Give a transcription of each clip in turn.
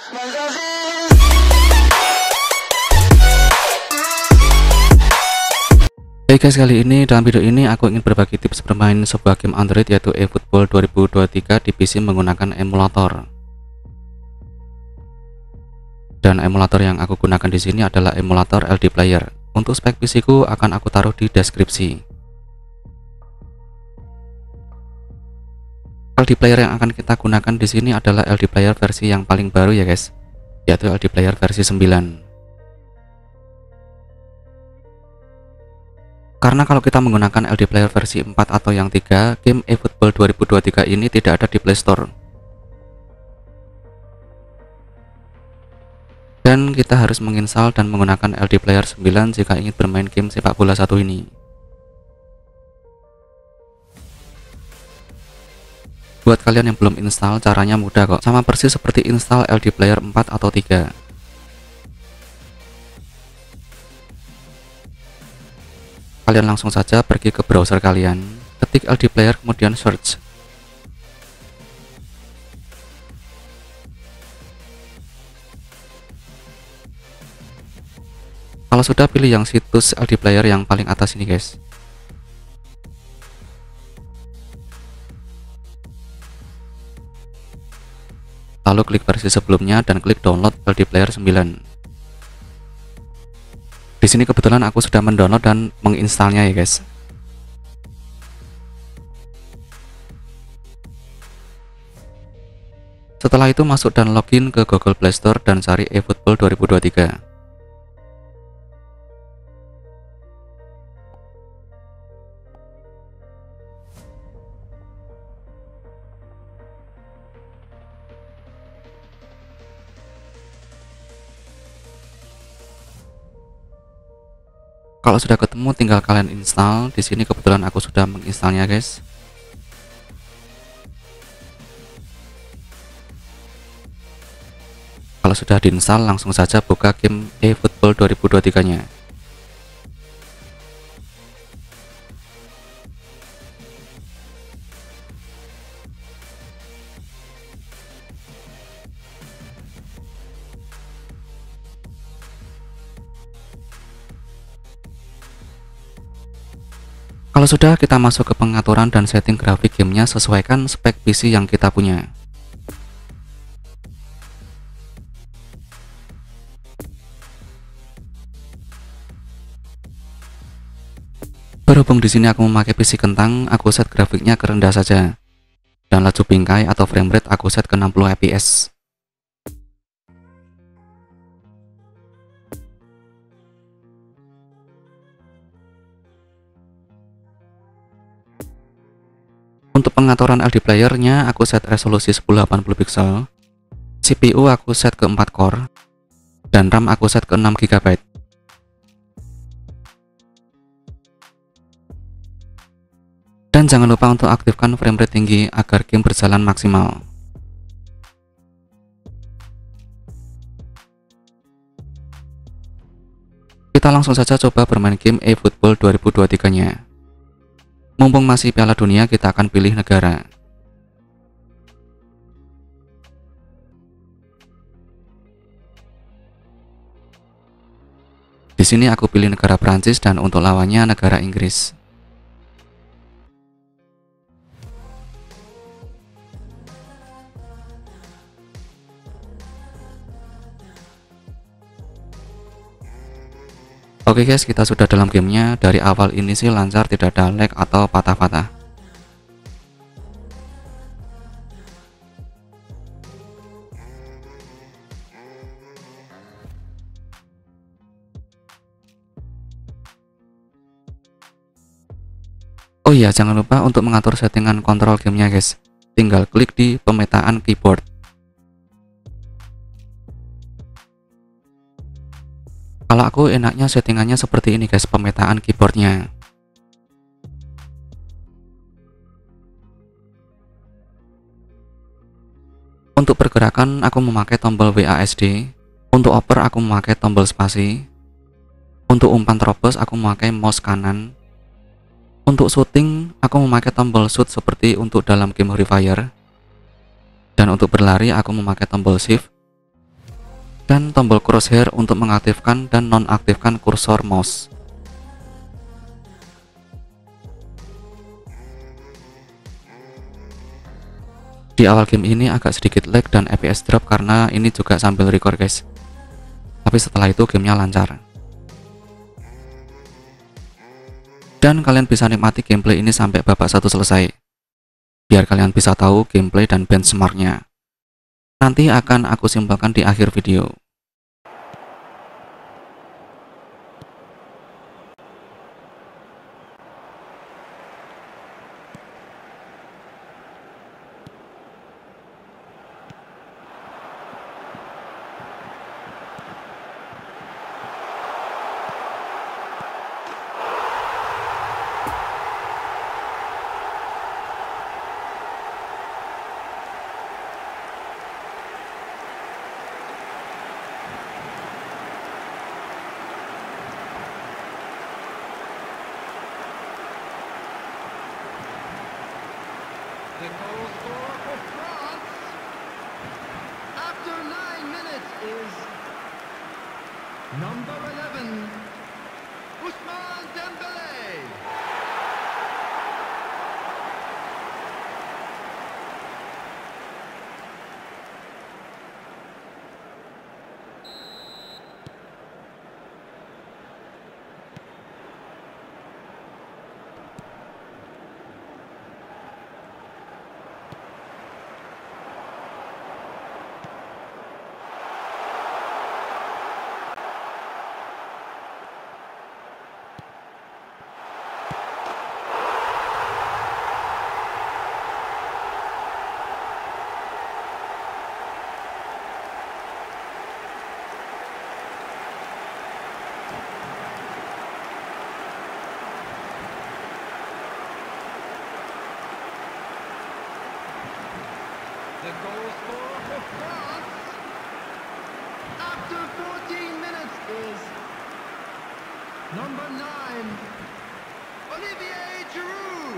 Hey guys, kali ini dalam video ini aku ingin berbagi tips bermain sebuah game Android yaitu eFootball 2023 di PC menggunakan emulator. Dan emulator yang aku gunakan di sini adalah emulator LD Player. Untuk spek PC ku akan aku taruh di deskripsi. LD Player yang akan kita gunakan di sini adalah LD Player versi yang paling baru ya guys, yaitu LD Player versi 9. Karena kalau kita menggunakan LD Player versi 4 atau yang 3, game eFootball 2023 ini tidak ada di Play Store. Dan kita harus menginstal dan menggunakan LD Player 9 jika ingin bermain game sepak bola satu ini. Buat kalian yang belum install, caranya mudah kok, sama persis seperti install LD Player 4 atau 3. Kalian langsung saja pergi ke browser kalian, ketik LD Player kemudian search. Kalau sudah, pilih yang situs LD Player yang paling atas ini guys. Lalu klik versi sebelumnya dan klik download LD Player 9. Di sini kebetulan aku sudah mendownload dan menginstalnya ya guys. Setelah itu masuk dan login ke Google Play Store dan cari eFootball 2023. Kalau sudah ketemu tinggal kalian install. Di sini kebetulan aku sudah menginstalnya guys. Kalau sudah diinstal langsung saja buka game eFootball 2023-nya. Kalau sudah, kita masuk ke pengaturan dan setting grafik gamenya, sesuaikan spek PC yang kita punya. Berhubung di sini aku memakai PC kentang, aku set grafiknya ke rendah saja. Dan laju bingkai atau frame rate aku set ke 60 fps. Untuk pengaturan LD Player-nya aku set resolusi 1080 pixel, CPU aku set ke 4 core, dan RAM aku set ke 6 GB. Dan jangan lupa untuk aktifkan frame rate tinggi agar game berjalan maksimal. Kita langsung saja coba bermain game eFootball 2023-nya. Mumpung masih Piala Dunia, kita akan pilih negara. Di sini aku pilih negara Prancis dan untuk lawannya negara Inggris. Oke guys, kita sudah dalam gamenya. Dari awal ini sih lancar, tidak ada lag atau patah-patah. Oh iya, jangan lupa untuk mengatur settingan kontrol gamenya guys. Tinggal klik di pemetaan keyboard. Kalau aku enaknya settingannya seperti ini guys, pemetaan keyboardnya. Untuk pergerakan aku memakai tombol WASD, untuk oper aku memakai tombol spasi, untuk umpan terobos aku memakai mouse kanan, untuk shooting aku memakai tombol shoot seperti untuk dalam game Free Fire, dan untuk berlari aku memakai tombol shift, dan tombol crosshair untuk mengaktifkan dan nonaktifkan kursor mouse. Di awal game ini agak sedikit lag dan FPS drop karena ini juga sambil record guys. Tapi setelah itu gamenya lancar. Dan kalian bisa nikmati gameplay ini sampai babak 1 selesai. Biar kalian bisa tahu gameplay dan benchmarknya. Nanti akan aku simpulkan di akhir video. The goal scorer for France after 9 minutes is number 11, Ousmane Dembélé. The goal scorer for France after 14 minutes is number 9, Olivier Giroud.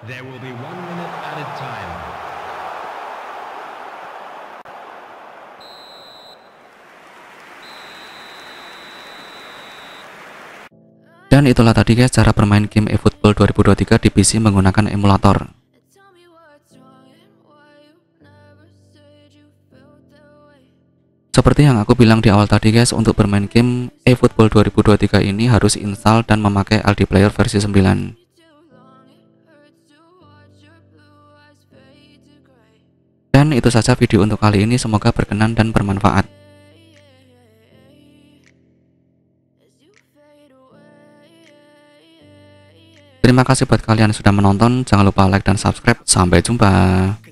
There will be 1 minute added time. Dan itulah tadi guys cara bermain game eFootball 2023 di PC menggunakan emulator. Seperti yang aku bilang di awal tadi guys, untuk bermain game eFootball 2023 ini harus install dan memakai LD Player versi 9. Dan itu saja video untuk kali ini, semoga berkenan dan bermanfaat. Terima kasih buat kalian yang sudah menonton, jangan lupa like dan subscribe, sampai jumpa.